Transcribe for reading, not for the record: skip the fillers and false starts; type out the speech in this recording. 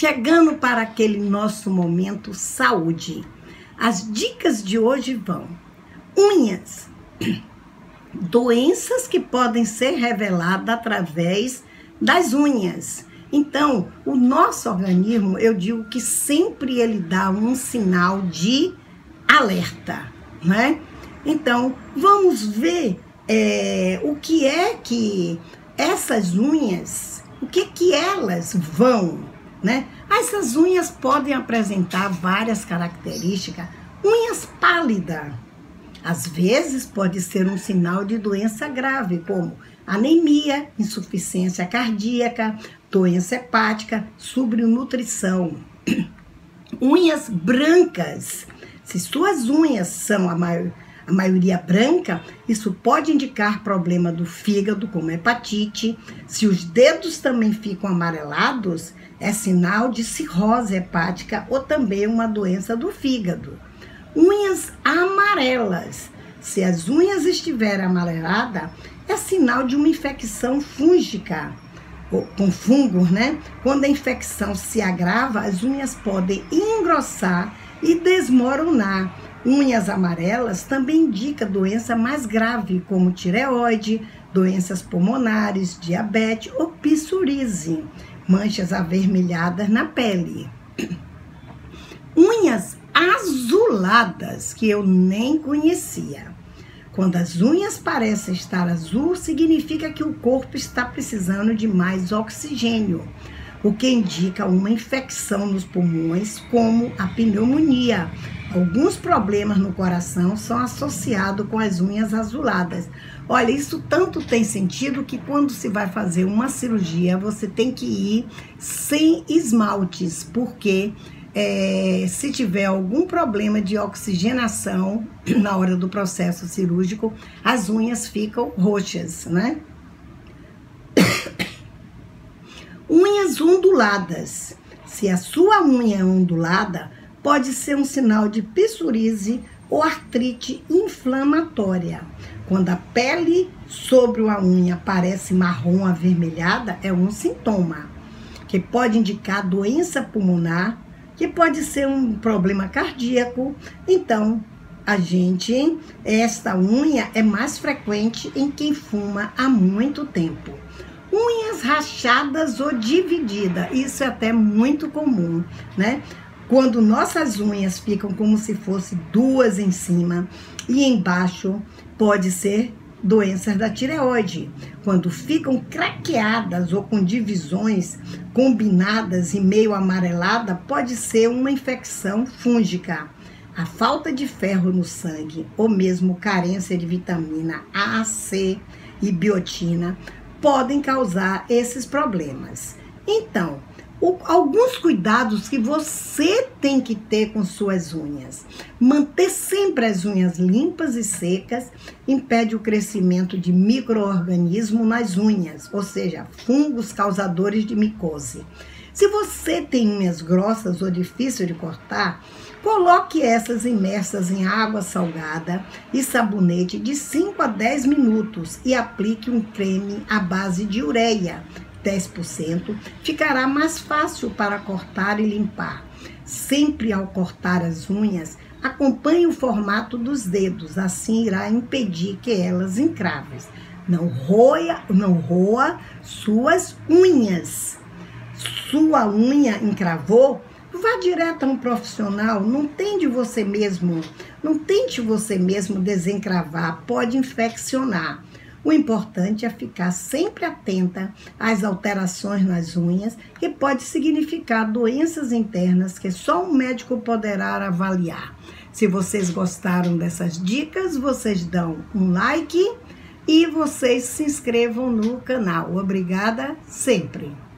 chegando para aquele nosso momento saúde. As dicas de hoje vão: unhas, doenças que podem ser reveladas através das unhas. Então, o nosso organismo, eu digo que sempre ele dá um sinal de alerta, né? Então, vamos ver o que é que essas unhas, o que elas vão, né? Essas unhas podem apresentar várias características. Unhas pálidas, às vezes pode ser um sinal de doença grave, como anemia, insuficiência cardíaca, doença hepática, subnutrição. Unhas brancas, se suas unhas são a maioria branca, isso pode indicar problema do fígado, como hepatite. Se os dedos também ficam amarelados, é sinal de cirrose hepática ou também uma doença do fígado. Unhas amarelas, se as unhas estiverem amareladas, é sinal de uma infecção fúngica, com fungos, né? Quando a infecção se agrava, as unhas podem engrossar e desmoronar. Unhas amarelas também indica doença mais grave, como tireoide, doenças pulmonares, diabetes ou psoríase, manchas avermelhadas na pele. Unhas azuladas, que eu nem conhecia. Quando as unhas parecem estar azul, significa que o corpo está precisando de mais oxigênio, o que indica uma infecção nos pulmões, como a pneumonia. Alguns problemas no coração são associados com as unhas azuladas. Olha, isso tanto tem sentido que quando se vai fazer uma cirurgia, você tem que ir sem esmaltes, porque se tiver algum problema de oxigenação na hora do processo cirúrgico, as unhas ficam roxas, né? Unhas onduladas. Se a sua unha é ondulada, pode ser um sinal de psoríase ou artrite inflamatória. Quando a pele sobre a unha parece marrom avermelhada, é um sintoma que pode indicar doença pulmonar, que pode ser um problema cardíaco. Então, esta unha é mais frequente em quem fuma há muito tempo. Unhas rachadas ou divididas, isso é até muito comum, né? Quando nossas unhas ficam como se fossem duas em cima e embaixo, pode ser doenças da tireoide. Quando ficam craqueadas ou com divisões combinadas e meio amarelada, pode ser uma infecção fúngica. A falta de ferro no sangue ou mesmo carência de vitamina A, C e biotina podem causar esses problemas. Então, alguns cuidados que você tem que ter com suas unhas. Manter sempre as unhas limpas e secas impede o crescimento de micro-organismos nas unhas, ou seja, fungos causadores de micose. Se você tem unhas grossas ou difícil de cortar, coloque essas imersas em água salgada e sabonete de 5 a 10 minutos e aplique um creme à base de ureia, 10%, ficará mais fácil para cortar e limpar. Sempre ao cortar as unhas, acompanhe o formato dos dedos, assim irá impedir que elas encravem. Não roa suas unhas. Sua unha encravou? Vá direto a um profissional, não tente você mesmo desencravar, pode infeccionar. O importante é ficar sempre atenta às alterações nas unhas, que pode significar doenças internas que só um médico poderá avaliar. Se vocês gostaram dessas dicas, vocês dão um like e vocês se inscrevam no canal. Obrigada sempre!